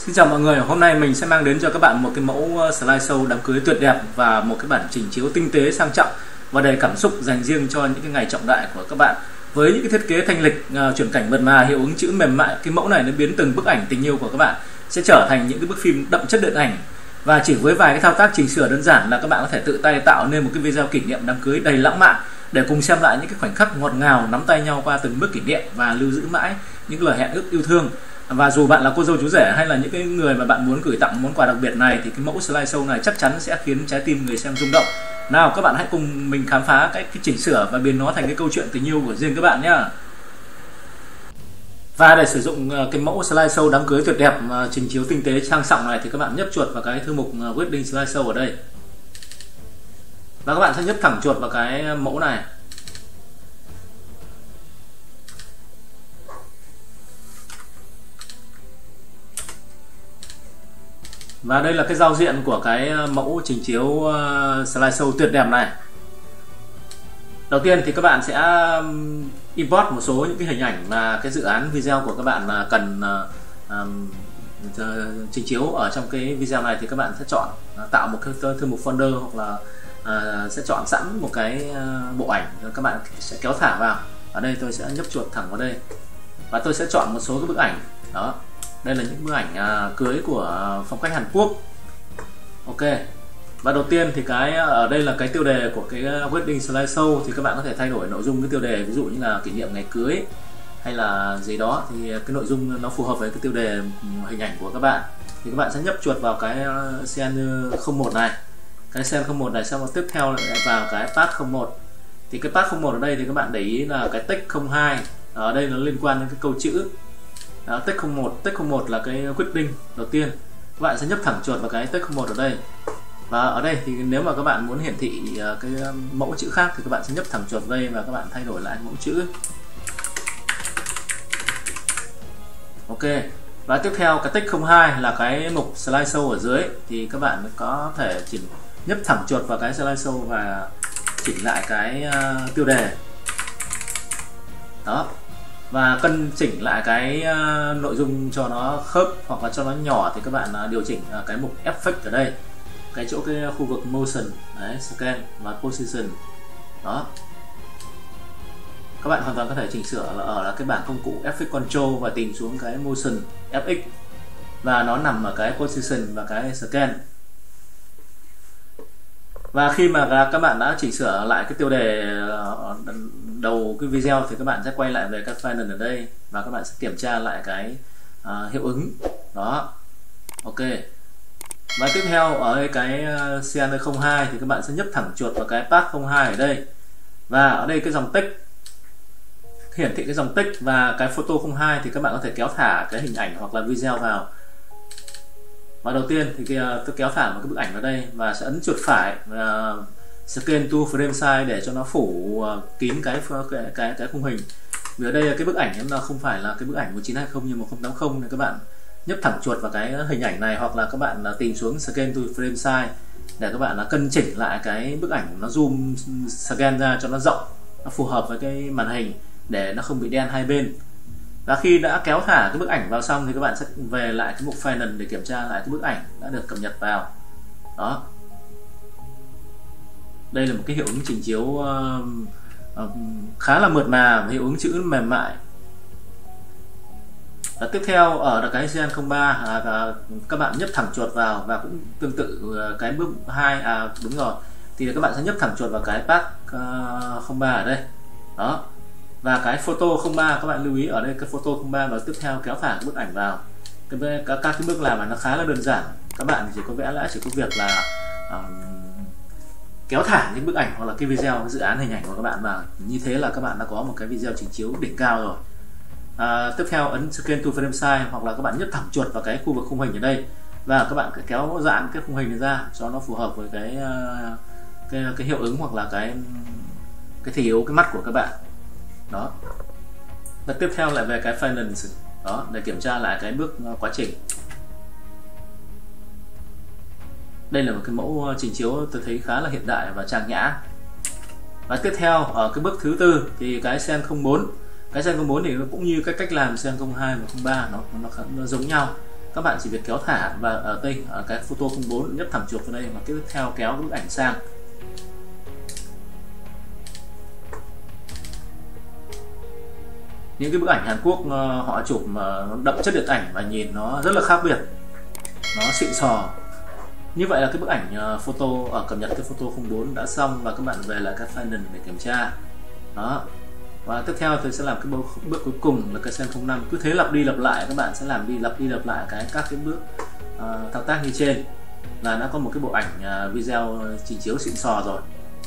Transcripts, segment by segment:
Xin chào mọi người, hôm nay mình sẽ mang đến cho các bạn một cái mẫu slideshow đám cưới tuyệt đẹp và một cái bản trình chiếu tinh tế sang trọng và đầy cảm xúc dành riêng cho những cái ngày trọng đại của các bạn. Với những cái thiết kế thanh lịch, chuyển cảnh mượt mà, hiệu ứng chữ mềm mại, cái mẫu này nó biến từng bức ảnh tình yêu của các bạn sẽ trở thành những cái bức phim đậm chất điện ảnh. Và chỉ với vài cái thao tác chỉnh sửa đơn giản là các bạn có thể tự tay tạo nên một cái video kỷ niệm đám cưới đầy lãng mạn để cùng xem lại những cái khoảnh khắc ngọt ngào nắm tay nhau qua từng bước kỷ niệm và lưu giữ mãi những lời hẹn ước yêu thương. Và dù bạn là cô dâu chú rể hay là những cái người mà bạn muốn gửi tặng món quà đặc biệt này thì cái mẫu slideshow này chắc chắn sẽ khiến trái tim người xem rung động. Nào các bạn hãy cùng mình khám phá cách chỉnh sửa và biến nó thành cái câu chuyện tình yêu của riêng các bạn nhé. Và để sử dụng cái mẫu slideshow đám cưới tuyệt đẹp trình chiếu tinh tế sang trọng này thì các bạn nhấp chuột vào cái thư mục Wedding Slideshow ở đây. Và các bạn sẽ nhấp thẳng chuột vào cái mẫu này. Và đây là cái giao diện của cái mẫu trình chiếu slideshow tuyệt đẹp này. Đầu tiên thì các bạn sẽ import một số những cái hình ảnh mà cái dự án video của các bạn cần trình chiếu ở trong cái video này, thì các bạn sẽ chọn tạo một cái thư mục folder hoặc là sẽ chọn sẵn một cái bộ ảnh rồi các bạn sẽ kéo thả vào. Ở đây tôi sẽ nhấp chuột thẳng vào đây và tôi sẽ chọn một số cái bức ảnh. Đó, đây là những bức ảnh cưới của phong cách Hàn Quốc. Ok. Và đầu tiên thì cái ở đây là cái tiêu đề của cái wedding slideshow, thì các bạn có thể thay đổi nội dung cái tiêu đề, ví dụ như là kỷ niệm ngày cưới hay là gì đó, thì cái nội dung nó phù hợp với cái tiêu đề hình ảnh của các bạn. Thì các bạn sẽ nhấp chuột vào cái cn 01 này, cái cn 01 này, xong rồi tiếp theo lại vào cái path 01. Thì cái path 01 ở đây thì các bạn để ý là cái text 02 ở đây nó liên quan đến cái câu chữ. Đó, text 01 là cái wedding đầu tiên. Các bạn sẽ nhấp thẳng chuột vào cái text 01 ở đây. Và ở đây thì nếu mà các bạn muốn hiển thị cái mẫu chữ khác thì các bạn sẽ nhấp thẳng chuột vào đây và các bạn thay đổi lại mẫu chữ. Ok. Và tiếp theo cái text 02 là cái mục slideshow ở dưới, thì các bạn có thể nhấp thẳng chuột vào cái slideshow và chỉnh lại cái tiêu đề. Đó. Và cân chỉnh lại cái nội dung cho nó khớp hoặc là cho nó nhỏ thì các bạn điều chỉnh cái mục effect ở đây, cái chỗ cái khu vực motion đấy, scan và position. Đó, các bạn hoàn toàn có thể chỉnh sửa ở cái bảng công cụ effect control và tìm xuống cái motion fx và nó nằm ở cái position và cái scan. Và khi mà các bạn đã chỉnh sửa lại cái tiêu đề đầu cái video thì các bạn sẽ quay lại về các file ở đây và các bạn sẽ kiểm tra lại cái hiệu ứng. Đó. Ok. Và tiếp theo ở đây cái cn02 thì các bạn sẽ nhấp thẳng chuột vào cái path 02 ở đây. Và ở đây cái dòng text hiển thị cái dòng text và cái photo 02 thì các bạn có thể kéo thả cái hình ảnh hoặc là video vào. Và đầu tiên thì tôi kéo thả một cái bức ảnh vào đây và sẽ ấn chuột phải scan to frame size để cho nó phủ kín cái khung hình. Vì ở đây cái bức ảnh nó không phải là cái bức ảnh 1920 nhưng 1080 nên các bạn nhấp thẳng chuột vào cái hình ảnh này hoặc là các bạn tìm xuống scan to frame size để các bạn cân chỉnh lại cái bức ảnh, nó zoom scan ra cho nó rộng, nó phù hợp với cái màn hình để nó không bị đen hai bên. Và khi đã kéo thả cái bức ảnh vào xong thì các bạn sẽ về lại cái mục final để kiểm tra lại cái bức ảnh đã được cập nhật vào. Đó. Đây là một cái hiệu ứng trình chiếu khá là mượt mà và hiệu ứng chữ mềm mại. Và tiếp theo ở cái cn03 các bạn nhấp thẳng chuột vào và cũng tương tự cái bước 2 đúng rồi, thì các bạn sẽ nhấp thẳng chuột vào cái path 03 ở đây. Đó. Và cái photo 03 các bạn lưu ý ở đây cái photo 03 và tiếp theo kéo thả cái bức ảnh vào. Các cái bước làm nó khá là đơn giản, các bạn chỉ có việc là kéo thả những bức ảnh hoặc là cái video dự án hình ảnh của các bạn vào, như thế là các bạn đã có một cái video trình chiếu đỉnh cao rồi. Tiếp theo ấn scan to frame size hoặc là các bạn nhấp thẳng chuột vào cái khu vực khung hình ở đây và các bạn kéo giãn cái khung hình này ra cho nó phù hợp với cái hiệu ứng hoặc là cái thị hiếu cái mắt của các bạn. Đó. Và tiếp theo lại về cái final đó để kiểm tra lại cái bước quá trình. Đây là một cái mẫu trình chiếu tôi thấy khá là hiện đại và trang nhã. Và tiếp theo ở cái bước thứ tư thì cái cn04 thì nó cũng như cái cách làm cn02 và 03 nó giống nhau. các bạn chỉ việc kéo thả và ở đây ở cái photo 04 nhấp thẳng chuột vào đây và tiếp theo kéo cái bức ảnh sang. Những cái bức ảnh Hàn Quốc họ chụp mà nó đậm chất điện ảnh và nhìn nó rất là khác biệt, nó xịn sò. Như vậy là cái bức ảnh photo ở cập nhật cái photo 04 đã xong và các bạn về lại cái Finder để kiểm tra. Đó. Và tiếp theo tôi sẽ làm cái bước cuối cùng là cái Sen 05. Cứ thế lặp đi lặp lại, các bạn sẽ lặp đi lặp lại các cái bước thao tác như trên là đã có một cái bộ ảnh video trình chiếu xịn sò rồi.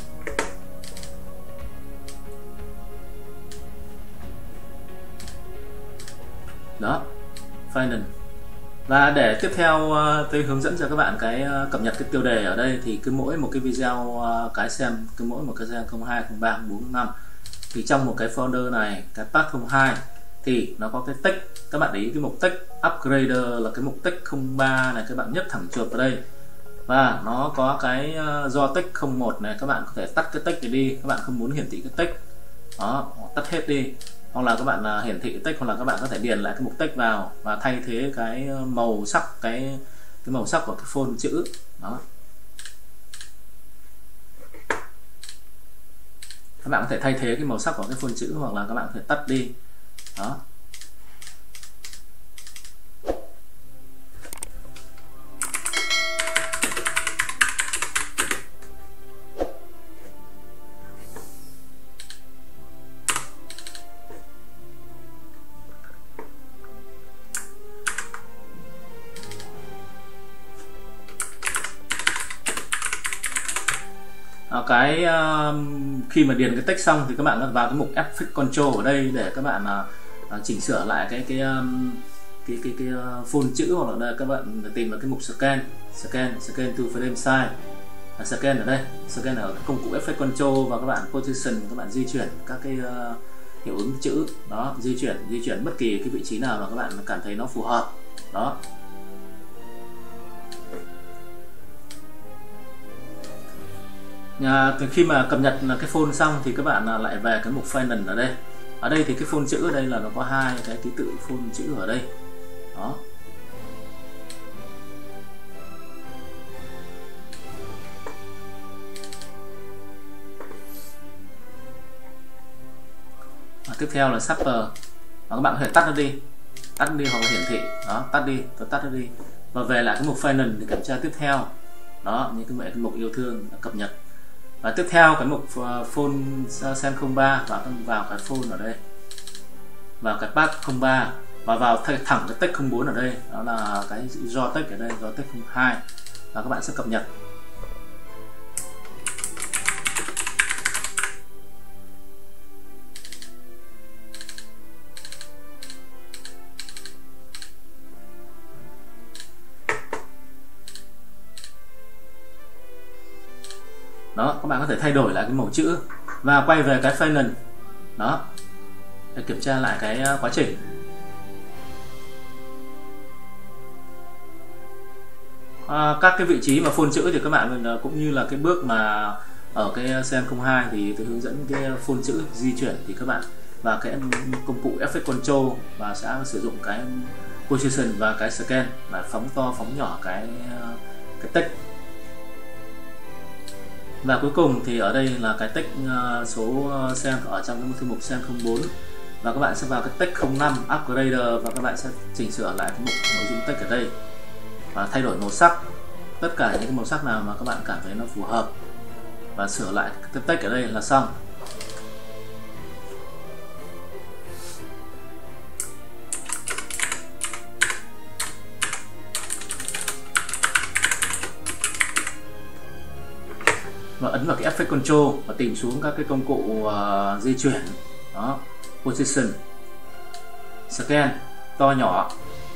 Đó, Finder. Và để tiếp theo tôi hướng dẫn cho các bạn cái cập nhật cái tiêu đề ở đây thì cứ mỗi một cái video cái xem, cứ mỗi một cái xem 02, 03, 04, 05 thì trong một cái folder này, cái part 02 thì nó có cái text. Các bạn để ý cái mục text upgrader là cái mục text 03 này, các bạn nhấp thẳng chuột vào đây và nó có cái do text 01 này, các bạn có thể tắt cái text này đi, các bạn không muốn hiển thị cái text đó, tắt hết đi, hoặc là các bạn hiển thị text, hoặc là các bạn có thể điền lại cái mục text vào và thay thế cái màu sắc cái màu sắc của cái font chữ đó. Các bạn có thể thay thế cái màu sắc của cái font chữ hoặc là các bạn có thể tắt đi đó. Khi mà điền cái text xong thì các bạn vào cái mục Effect Control ở đây để các bạn chỉnh sửa lại cái font chữ, hoặc là các bạn tìm vào cái mục scan to frame size, scan ở đây, scan ở cái công cụ Effect Control và các bạn position, các bạn di chuyển các cái hiệu ứng chữ đó, di chuyển bất kỳ cái vị trí nào mà các bạn cảm thấy nó phù hợp đó. Khi mà cập nhật cái font xong thì các bạn lại về cái mục Finder ở đây. Ở đây thì cái font chữ ở đây là nó có hai cái ký tự font chữ ở đây đó. Và tiếp theo là Shapper. Và các bạn có thể tắt nó đi hoặc là hiển thị đó, tắt nó đi và về lại cái mục Finder để kiểm tra tiếp theo đó, như cái mục yêu thương cập nhật. Và tiếp theo cái mục font Sen 03 và vào cái font ở đây, vào cái part 03 và vào thẳng cái text 04 ở đây, đó là cái do text ở đây, do text 02 và các bạn sẽ cập nhật. Đó, các bạn có thể thay đổi lại cái màu chữ và quay về cái Finder đó để kiểm tra lại cái quá trình. Các cái vị trí mà font chữ thì các bạn cũng như là cái bước mà ở cái Sen 02 thì tôi hướng dẫn cái font chữ di chuyển thì các bạn vào cái công cụ Effect Control và sẽ sử dụng cái position và cái scan là phóng to phóng nhỏ cái text. Và cuối cùng thì ở đây là cái text số Sen ở trong cái thư mục Sen 04 và các bạn sẽ vào cái text 05 upgrader và các bạn sẽ chỉnh sửa lại cái mục nội dung text ở đây và thay đổi màu sắc, tất cả những cái màu sắc nào mà các bạn cảm thấy nó phù hợp và sửa lại cái text ở đây là xong. Và ấn vào cái Effect Control và tìm xuống các cái công cụ di chuyển đó, position, scan, to nhỏ.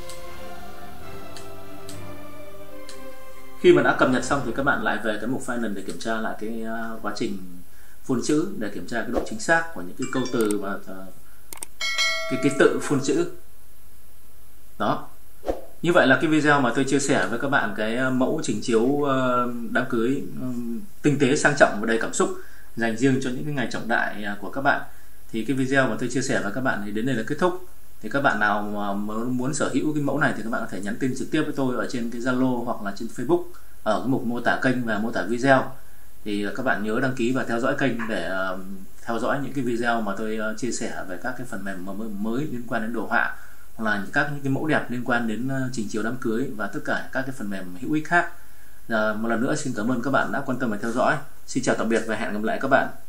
Khi mà đã cập nhật xong thì các bạn lại về cái mục Finder để kiểm tra lại cái quá trình font chữ, để kiểm tra cái độ chính xác của những cái câu từ và cái ký tự font chữ đó. Như vậy là cái video mà tôi chia sẻ với các bạn cái mẫu trình chiếu đám cưới tinh tế sang trọng và đầy cảm xúc dành riêng cho những cái ngày trọng đại của các bạn. Thì cái video mà tôi chia sẻ với các bạn thì đến đây là kết thúc. Thì các bạn nào mà muốn sở hữu cái mẫu này thì các bạn có thể nhắn tin trực tiếp với tôi ở trên cái Zalo hoặc là trên Facebook ở cái mục mô tả kênh và mô tả video. Thì các bạn nhớ đăng ký và theo dõi kênh để theo dõi những cái video mà tôi chia sẻ về các cái phần mềm mới liên quan đến đồ họa, hoặc là những cái mẫu đẹp liên quan đến trình chiếu đám cưới và tất cả các cái phần mềm hữu ích khác. Một lần nữa xin cảm ơn các bạn đã quan tâm và theo dõi. Xin chào tạm biệt và hẹn gặp lại các bạn.